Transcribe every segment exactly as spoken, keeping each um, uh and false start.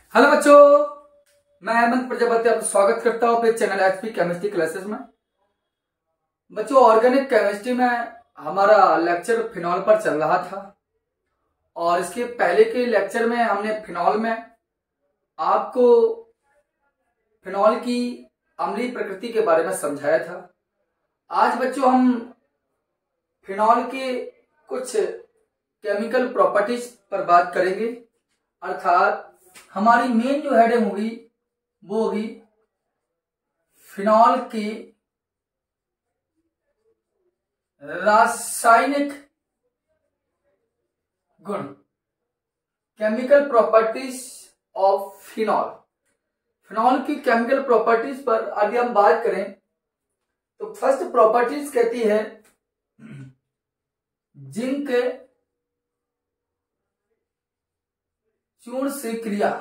Hello बच्चों, मैं हेमंत प्रजापति आपका स्वागत करता हूं अपने चैनल एचपी केमिस्ट्री क्लासेस में। बच्चों, ऑर्गेनिक केमिस्ट्री में हमारा लेक्चर फिनॉल पर चल रहा था और इसके पहले के लेक्चर में हमने फिनॉल में आपको फिनॉल की अम्लीय प्रकृति के बारे में समझाया था। आज बच्चों हम फिनॉल के कुछ केमिकल प्रॉपर्टीज पर बात करेंगे, अर्थात हमारी मेन जो हेडिंग होगी वो होगी फिनॉल की रासायनिक गुण, chemical properties of phenol. Phenol की केमिकल प्रॉपर्टीज पर यदि हम बात करें तो फर्स्ट प्रॉपर्टीज कहती है जिंक चूर्ण से क्रिया।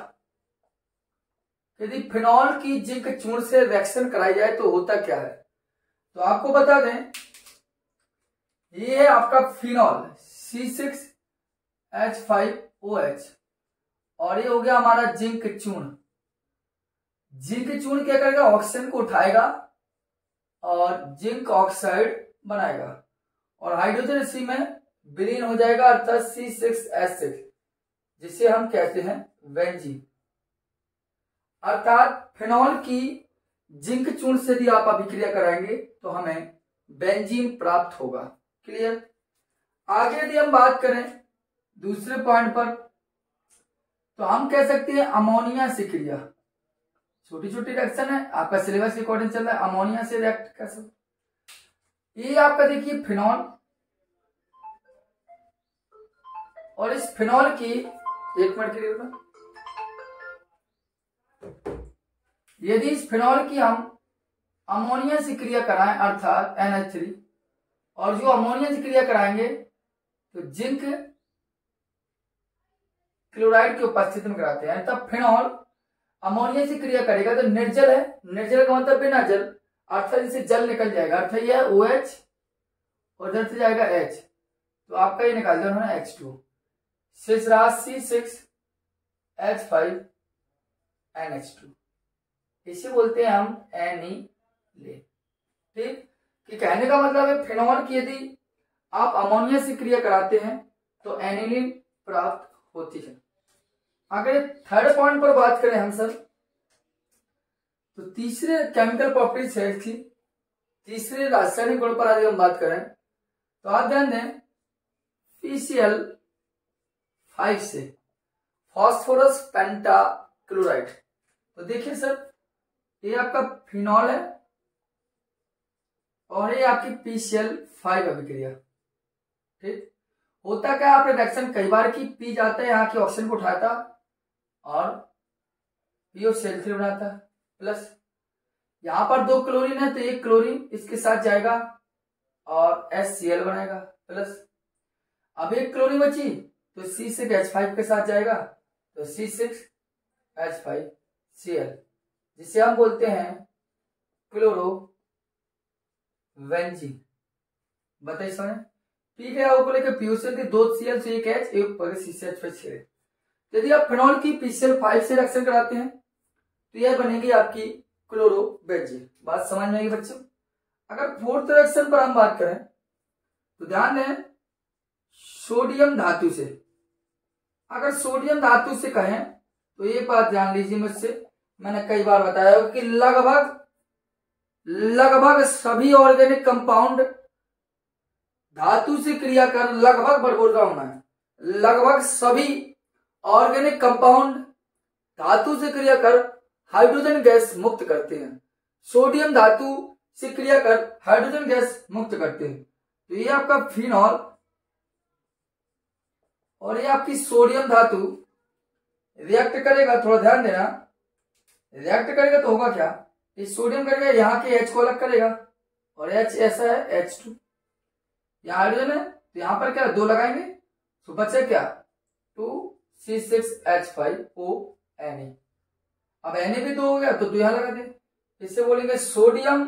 यदि फिनॉल की जिंक चूर्ण से रिएक्शन कराई जाए तो होता क्या है, तो आपको बता दें ये है आपका phenol C six H five O H और ये हो गया हमारा जिंक चूर्ण। जिंक चूर्ण क्या करेगा, ऑक्सीजन को उठाएगा और जिंक ऑक्साइड बनाएगा और हाइड्रोजन इसी में विलीन हो जाएगा, अर्थात सी सिक्स एच सिक्स, जिसे हम कहते हैं बेंजीन। अर्थात फिनॉल की जिंक चूर्ण से यदि आप अभिक्रिया कराएंगे तो हमें बेंजीन प्राप्त होगा। क्लियर। आगे यदि हम बात करें दूसरे पॉइंट पर तो हम कह सकते हैं अमोनिया से क्रिया। छोटी छोटी रिएक्शन है, आपका सिलेबस के अकॉर्डिंग चल रहा है। अमोनिया से रिएक्ट कैसे, ये आपका देखिए फिनॉल और इस फिनॉल की एक मिनट के लिए होगा। यदि इस फिनॉल की हम अमोनिया से क्रिया कराएं अर्थात एन एच थ्री, और जो अमोनिया से क्रिया कराएंगे तो जिंक क्लोराइड की उपस्थिति में कराते हैं, तब फिनॉल अमोनिया से क्रिया करेगा तो निर्जल है। निर्जल का मतलब बिना जल, अर्थात इसे जल निकल जाएगा, अर्थात यह ओ एच और इधर से जाएगा H, तो आपका ये निकाल दिया उन्होंने एच टू। शेष रहा C six H five N H two, इसे बोलते हैं हम एनिले। ठीक, कि कहने का मतलब है फिनॉल की यदि आप अमोनिया से क्रिया कराते हैं तो एनिलीन प्राप्त होती है। अगर थर्ड पॉइंट पर बात करें हम सर, तो तीसरे केमिकल प्रॉपर्टीज है इसकी, तीसरे रासायनिक गुण पर यदि हम बात करें तो आप ध्यान दें पीसीएल फाइव से फास्फोरस पेंटाक्लोराइड। तो देखिए सर, ये आपका फिनॉल है और ये आपकी पीसीएल फाइव अभिक्रिया। ठीक, होता क्या, आपने रिएक्शन कई बार की, पी जाता है यहाँ की ऑक्सीजन को उठाता और पीओ सेल थ्री बनाता है, प्लस यहां पर दो क्लोरीन है तो एक क्लोरीन इसके साथ जाएगा और एस सी एल बनाएगा, प्लस अब एक क्लोरीन बची तो सी सिक्स एच फाइव के साथ जाएगा तो C six H five C L, जिसे हम बोलते हैं क्लोरो बेंजीन। बताइए समझ, पी गया को लेकर पीओसीएल के दो सीएल से एक एच एक पर सी सी एच फाइव। यदि आप फिनॉल की पीसीएल फाइव से रिएक्शन कराते हैं तो यह बनेगी आपकी क्लोरो बेंजीन। बात समझ में आएगी बच्चों। अगर फोर्थ रिएक्शन पर हम बात करें तो ध्यान दें सोडियम धातु से, अगर सोडियम धातु से कहें तो ये बात ध्यान लीजिए मुझसे, मैंने कई बार बताया कि लगभग लगभग सभी ऑर्गेनिक कंपाउंड धातु से क्रिया कर, लगभग बढ़ बोल रहा हूं मैं, लगभग सभी ऑर्गेनिक कंपाउंड धातु से क्रिया कर हाइड्रोजन गैस मुक्त करते हैं। सोडियम धातु से क्रिया कर हाइड्रोजन गैस मुक्त करते हैं। तो ये आपका फिनॉल और ये आपकी सोडियम धातु रिएक्ट करेगा, थोड़ा ध्यान देना, रिएक्ट करेगा तो होगा क्या, ये सोडियम करेगा यहाँ के H को अलग करेगा और H ऐसा है एच टू, यहाँ हाइड्रोजन है तो यहाँ पर क्या दो लगाएंगे तो बचे क्या two C six H five O N A. अब एन ए भी दो हो गया तो दो यहां लगा दे, इससे बोलेंगे सोडियम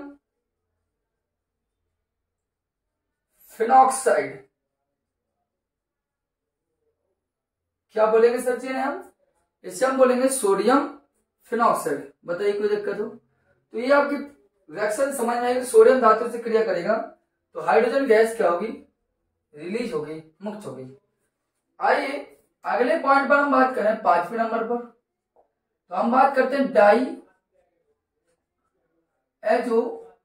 फिनॉक्साइड। क्या बोलेंगे सर जी हम इससे हम बोलेंगे सोडियम फिनॉक्साइड। बताइए कोई दिक्कत हो तो ये आपकी रिएक्शन समझ में आएगी। सोडियम धातु से क्रिया करेगा तो हाइड्रोजन गैस क्या होगी, रिलीज होगी, मुक्त होगी। आइए अगले पॉइंट पर हम बात करें, पांचवें नंबर पर। तो हम बात करते हैं डाई एचो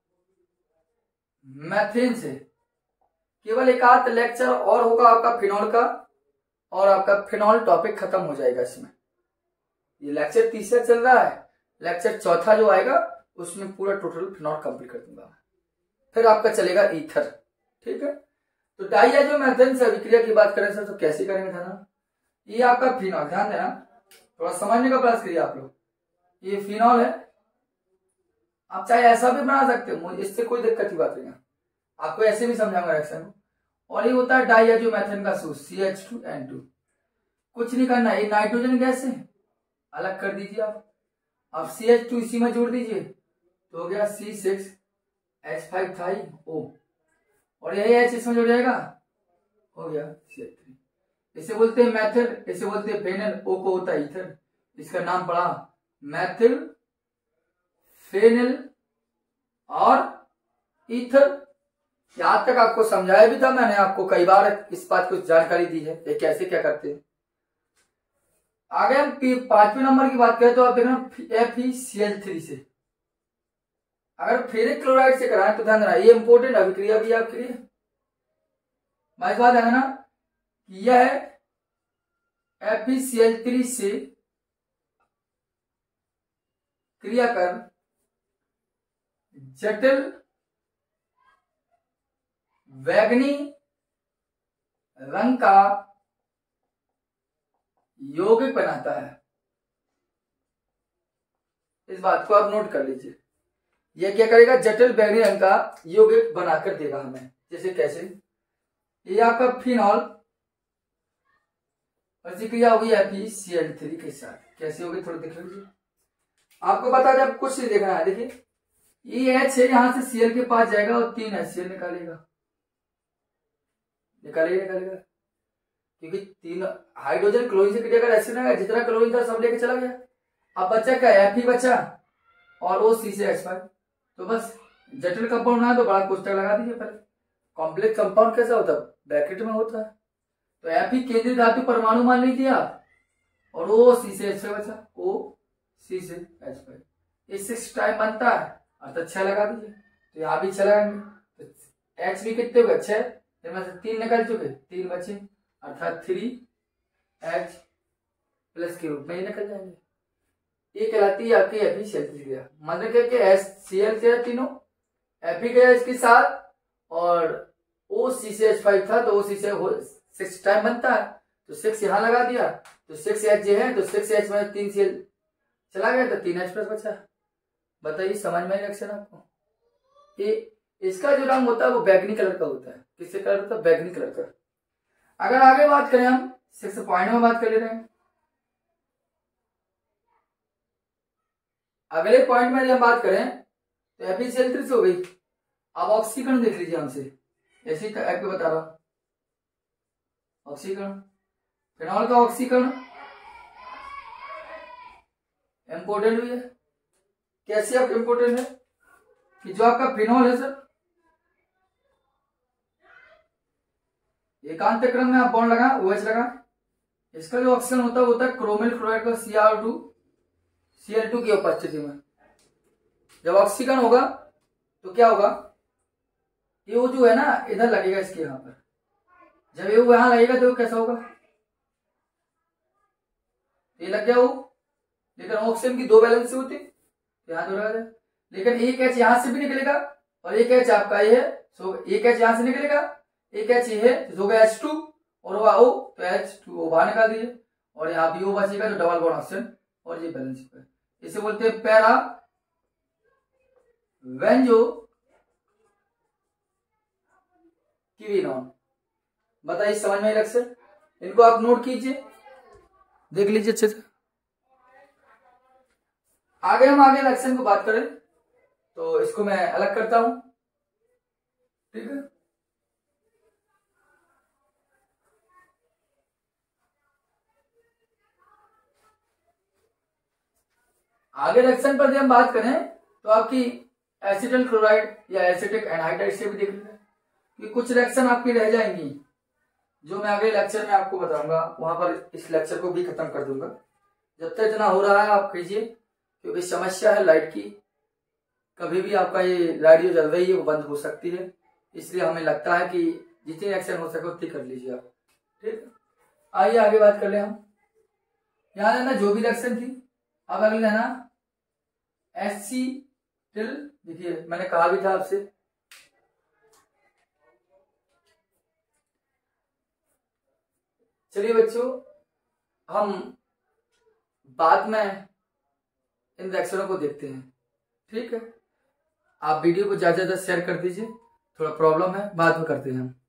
मैथेन से। केवल एक आध लेक्चर और होगा आपका फिनॉल का, और आपका फिनॉल टॉपिक खत्म हो जाएगा इसमें। ये लेक्चर तीसरा चल रहा है, लेक्चर चौथा जो आएगा उसमें पूरा टोटल फिनॉल कंप्लीट कर दूंगा। फिर आपका चलेगा ईथर। ठीक है, तो डाइएजोमेथेन से अभिक्रिया की बात करें सर तो कैसे करेंगे था, ये आपका फिनॉल, ध्यान देना थोड़ा समझने का प्रयास करिए आप लोग। ये फिनॉल है, आप चाहे ऐसा भी बना सकते हो, इससे कोई दिक्कत की बात नहीं है, आपको ऐसे भी समझाऊंगा रिएक्शन को। और ये होता है डाइएजोमेथेन का सूत्र C H two N two. कुछ नहीं करना, ये नाइट्रोजन गैस है, अलग कर दीजिए आप। अब सी एच टू इसी में जोड़ दीजिए तो हो गया सी सिक्स एच फाइव थाई ओ, और यही एच इसमें जुड़ जाएगा, हो गया सी एच थ्री। इसे बोलते हैं मैथिल, इसे बोलते हैं फेनल, ओ को होता है ईथर, इसका नाम पड़ा मैथिल फेनल और ईथर। यहां तक आपको समझाया भी था मैंने, आपको कई बार इस बात को जानकारी दी है ये कैसे क्या करते हैं। आगे हम पांचवें नंबर की बात करें तो आप देखना F E C L three से। अगर फेरिक क्लोराइड से कराएं तो ध्यान देना ये इंपोर्टेंट अभिक्रिया भी आपके लिए। मैं इस बात ध्यान देना कि यह F E C L three से क्रिया कर जटिल बैगनी रंग का यौगिक बनाता है। इस बात को आप नोट कर लीजिए, यह क्या करेगा, जटिल बैगनी रंग का यौगिक बनाकर देगा हमें। जैसे कैसे, ये आपका फिनॉल प्रतिक्रिया होगी F E C L three के साथ, कैसे होगी थोड़ा देख लीजिए। आपको बता दें, आप कुछ नहीं देखना है, देखिए ये एच है, यहां से सीएल के पास जाएगा और तीन एच सी एल निकालेगा, निकालेगा निकालेगा क्योंकि तीन हाइड्रोजन क्लोरीन से क्रिया कर एसिड आएगा, जितना क्लोरीन था सब लेके चला गया। अब बच्चा क्या, एफ ही बचा और ओ सी से एच फाइव। तो बस जटिल कंपाउंड ना तो बड़ा कोष्टक लगा दीजिए पहले। कॉम्प्लेक्स कंपाउंड कैसा होता है, ब्रैकेट में होता है। तो एफ ही केंद्रीय धातु परमाणु मान लीजिए आप, और ओ सी से एच फाइव बचा, ओ सी से एच फाइव, ये सिक्स टाइम बनता है, अर्थात छह लगा दीजिए। तो यहाँ भी छह लगाएंगे तो एच भी कितने हो गए, छह, इनमें से तीन निकल चुके, तीन बचे, अर्थात थ्री एच प्लस के रूप में ये निकल जाएंगे। ये कहलाती है आपकी F E C L three क्रिया। मतलब क्या कि एच सी एल से तीनों एफ ई गया इसके साथ, और ओ सी से एच फाइव था तो ओ सी से सिक्स टाइम बनता है, तो सिक्स यहाँ लगा दिया, तो सिक्स एच जे है, तो सिक्स एच में तीन सी एल चला गया तो तीन एच प्लस बचा। बताइए समझ में रिएक्शन आपको। ये इसका जो रंग होता है वो बैगनी कलर का होता है। किससे कलर होता है, बैगनी कलर का। अगर आगे बात करें, हम सिक्स पॉइंट में बात कर ले रहे हैं, अगले पॉइंट में हम बात करें तो F E C L three से हो गई। अब ऑक्सीकरण देख लीजिए हमसे, ऐसे ही बता रहा हूं, ऑक्सीकरण, फिनॉल का ऑक्सीकरण इंपोर्टेंट भी है। कैसे आप इंपोर्टेंट है कि जो आपका फिनॉल है सर, एकांत क्रम में आप बॉन्ड लगा, ओएच लगा, इसका जो ऑक्सीजन होता है वो होता है क्रोमिल क्लोराइड का C R two C L two की उपस्थिति में। जब ऑक्सीकरण होगा तो क्या होगा, ये वो जो है ना इधर लगेगा इसके यहां पर, जब ये वहां लगेगा तो कैसा होगा, ये लग गया वो, लेकिन ऑक्सीजन की दो वैलेंसी होती, यहां तो लगा, लेकिन एक एच यहां से भी निकलेगा और एक एच आपका ये है, सो एक एच यहां से निकलेगा, एक एच ये है तो होगा एच टू, और वह ओ तो एच टू ओ बाहर निकाल दीजिए, और यहाँ भी ओ बचेगा जो डबल बॉन्ड ऑक्सीजन, और ये बैलेंस है। इसे बोलते हैं पैरा वेंजो कीविनॉन। बताइए समझ में लग से, इनको आप नोट कीजिए, देख लीजिए अच्छे से। आगे हम आगे लक्षण को बात करें तो इसको मैं अलग करता हूं, ठीक है। आगे रिएक्शन पर यदि हम बात करें तो आपकी एसिटल क्लोराइड या एसिटिक एनहाइड्राइड से भी देख लें कि कुछ रिएक्शन आपकी रह जाएंगी जो मैं अगले लेक्चर में आपको बताऊंगा, वहां पर इस लेक्चर को भी खत्म कर दूंगा। जब तक इतना हो रहा है आप कीजिए, क्योंकि समस्या है लाइट की, कभी भी आपका ये लाइट जो जल रही है वो बंद हो सकती है, इसलिए हमें लगता है कि जितनी रिएक्शन हो सके उतनी कर लीजिए आप। ठीक है, आइए आगे बात कर ले हम। यहाँ लेना जो भी रिएक्शन थी, अब अगले लेना एसिटिल। देखिए मैंने कहा भी था आपसे, चलिए बच्चों हम बाद में इन रिएक्शनों को देखते हैं। ठीक है, आप वीडियो को ज्यादा से ज्यादा शेयर कर दीजिए, थोड़ा प्रॉब्लम है, बाद में करते हैं हम।